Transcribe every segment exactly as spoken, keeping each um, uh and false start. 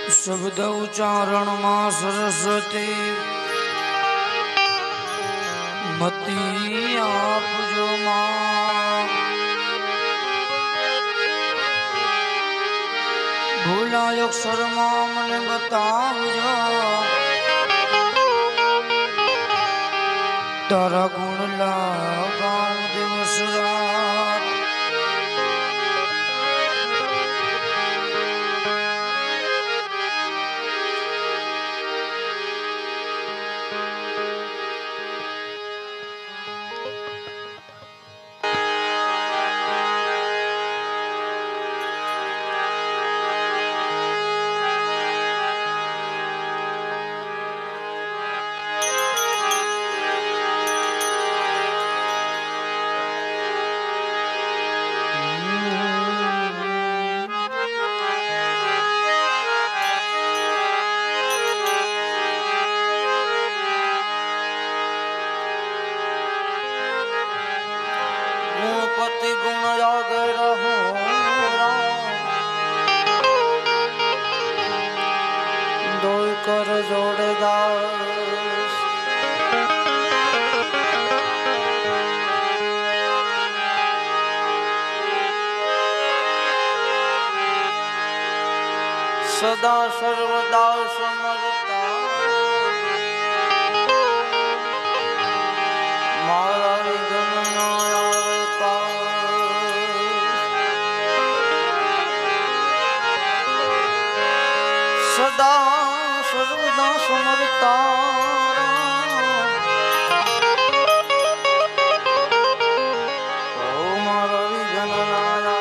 शब्द उच्चारण मां सरस्वती मती आपजो मां भूलायो अक्षर मां मने बतावजो तारा गुण लगाऊं दिवस रात पति गुण आगे रहो दो कर जोड़ेगा सदा सर्वदा समर्था मारा सदा सर्वदा समर्था ओ मारा विघ्न नाया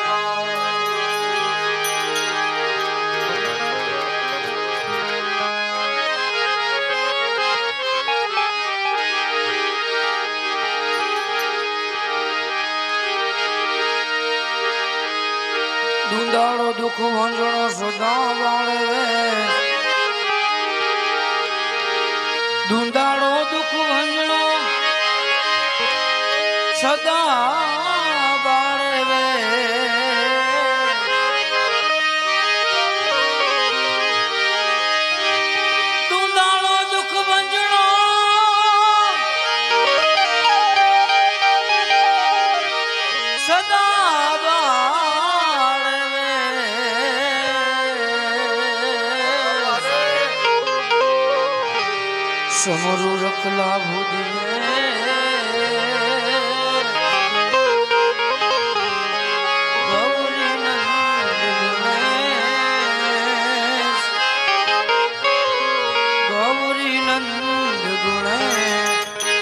धुंधाड़ो दुख भंजनो सदा बाळे धुंधाड़ो दुख भंजनो सदा बाळे वे धुंधाड़ो दुख भंजनो सदा समरू रखला भूदिए गौरी नंद गुणेश गौरी नंद गुणेश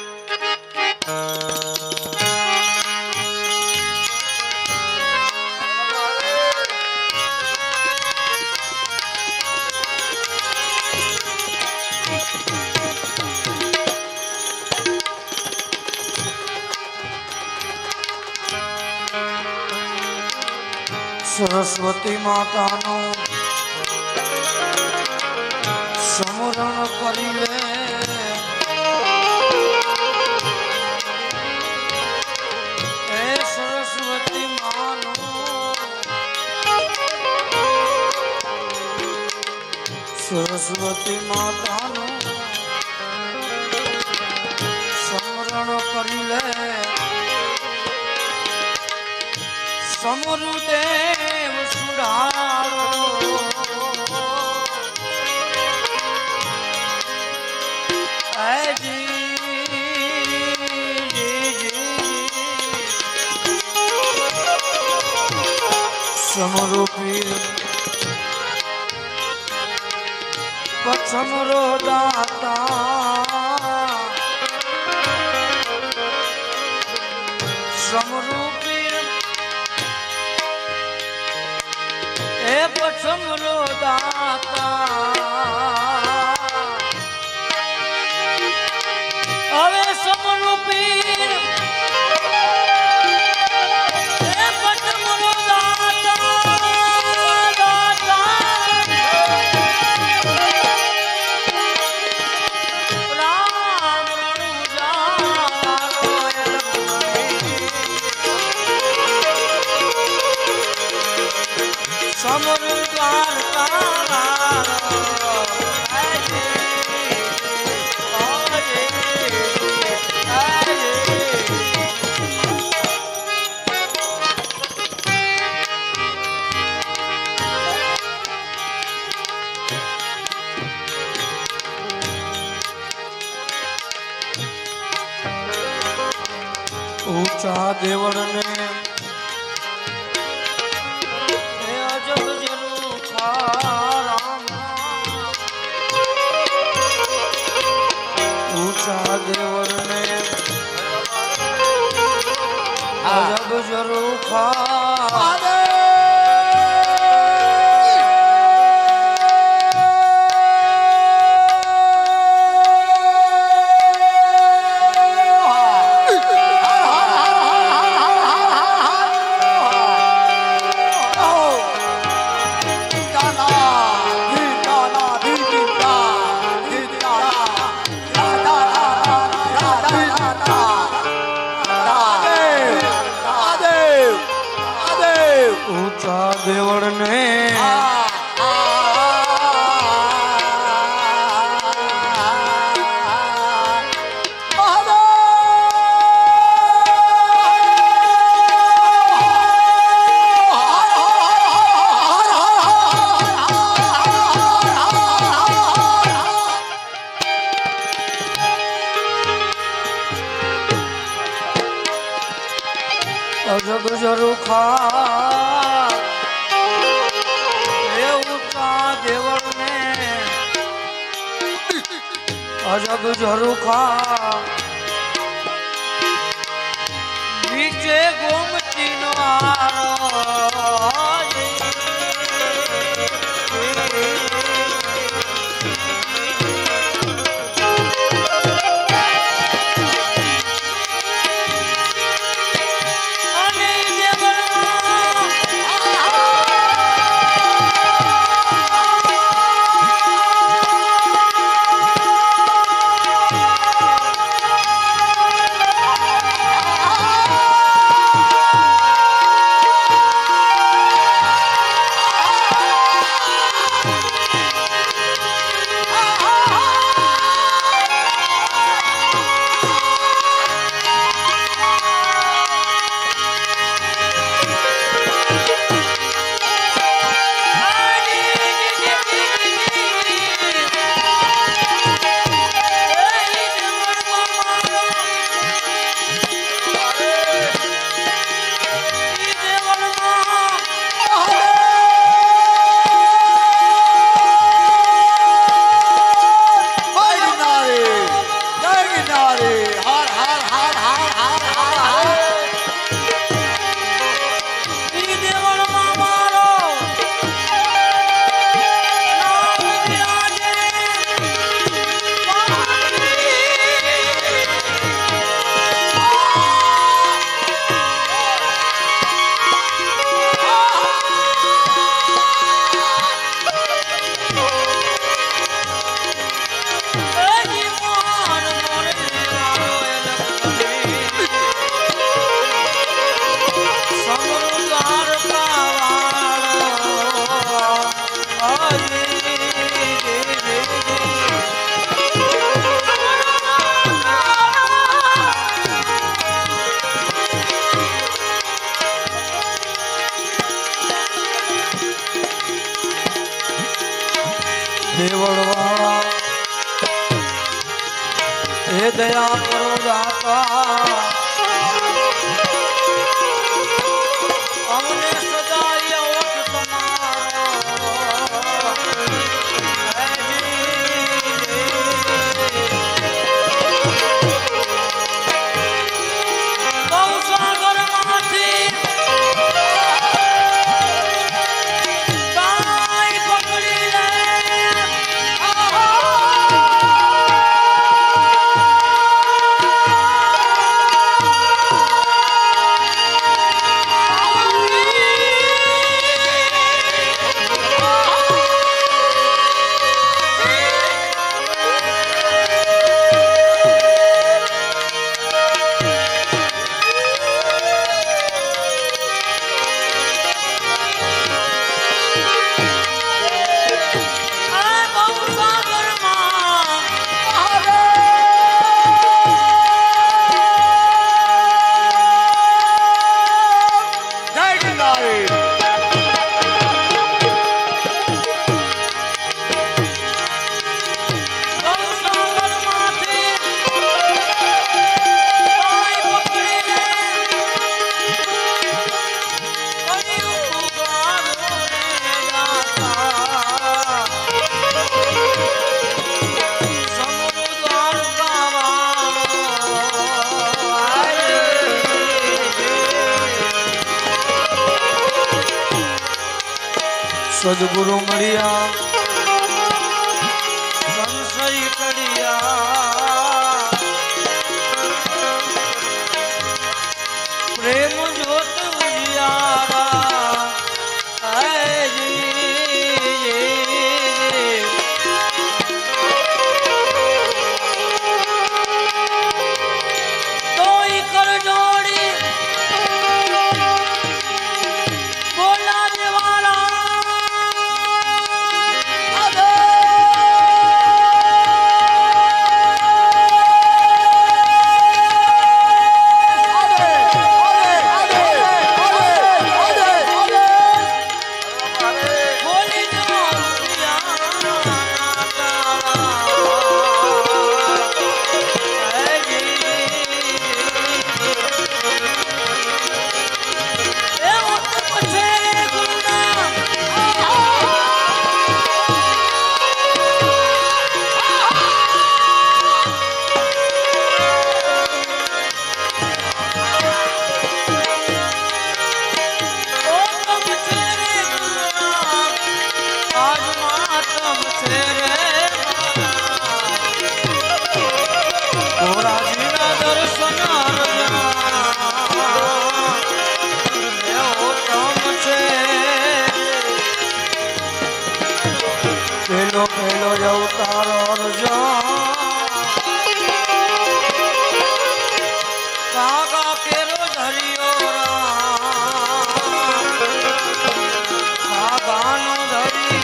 सरस्वती माता नो समरण करी ले ए सरस्वती मानो सरस्वती माता नो समरण करी ले समरुदेव सुरारो जी समरूपी समरो दाता समरूपी समरो दाता अवे समरो पीर समरो दाता दाता राम रणुजा समर द्वारका ऊंचा देवड़ ने अजब जरूर खा राम। ऊंचा देवड़ ने अजब जरूर खा देवड़ ने अजब जरूर खा देवड़ ने अजब जरूर खा नीचे गोमती देवड़वा हे दया करो दाता हमने सदाई ओट तुम्हारा सागर माथी Oh सदगुरु मरिया संशय करिया प्रेम ज्योत उजियारा है जी। तो ही कर जोड़ी बोला देवाला पहलो पहलो अवतार अर्जुन कागा केरो धरियो कागानो धरी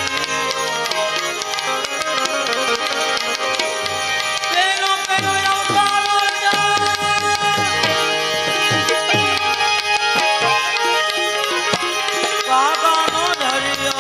पहलो पहलो अवतार अर्जुन कागानो धरियो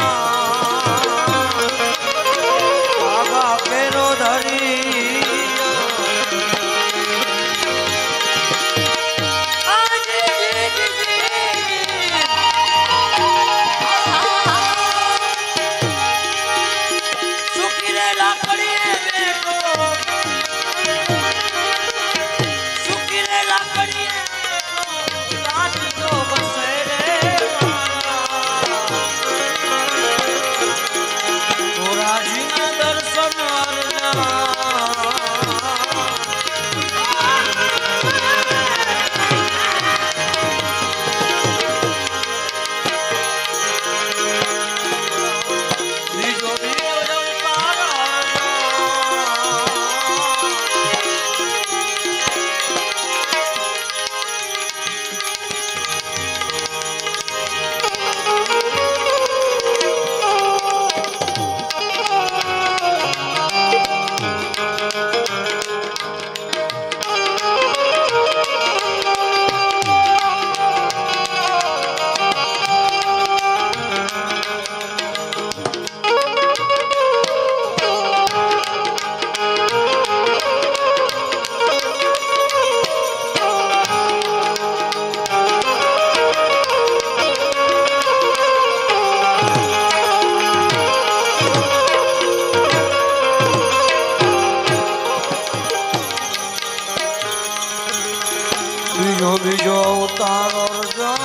बीजो बीजो अवतार अर्जुन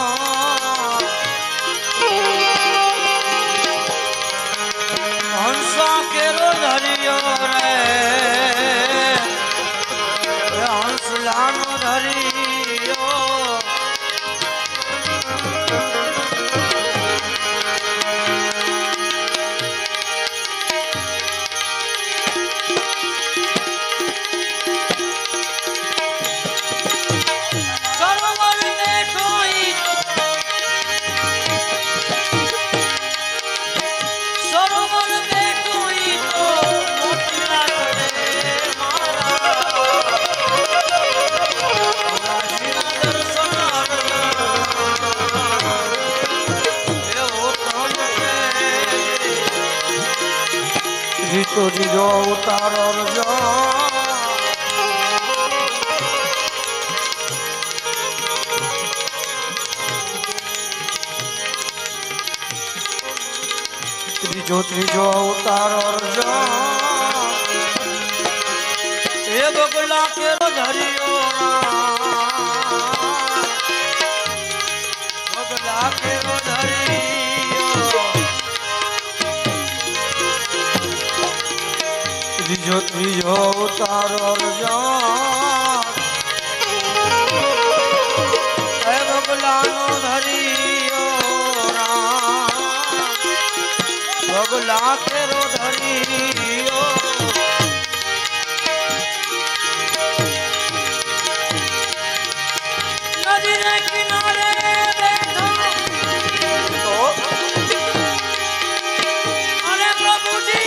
हंसा केरो धरियो रे हंस लानो धरियो जीतो जीजो अवतार अर्जुन त्रिजो त्रिजो अवतार अर्जुन ए बगला केरो धरियो बगला केरो धरियो ત્રીજો ત્રીજો ઉતારો બગલાનો ધરીયો રામ બગલા કેરો ધરીયો નદીને કિનારે બેઠો અને પ્રભુજી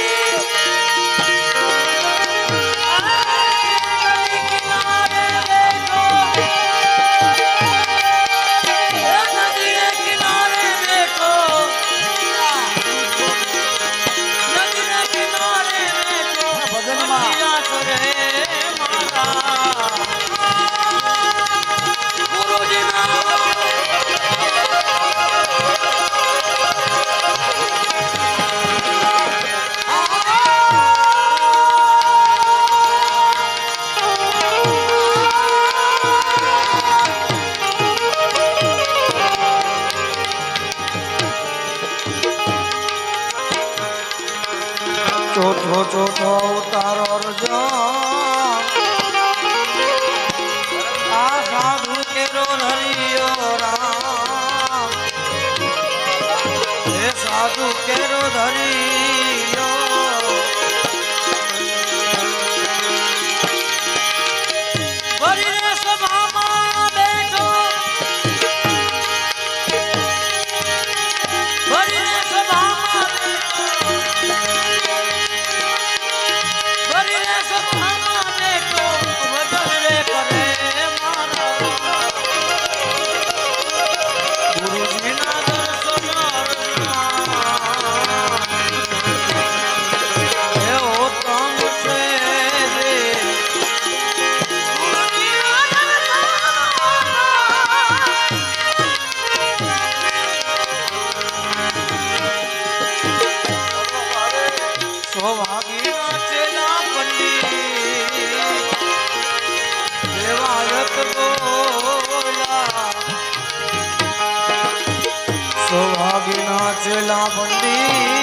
ચોથો ચોથો ઉતારો રજો આ સાધુ કેરો ધરિયો રામ હે સાધુ કેરો ધરિયો ભરીને સભામાં બેઠો ભરીને સભામાં સૌભાગ્યના ચેલા બંડી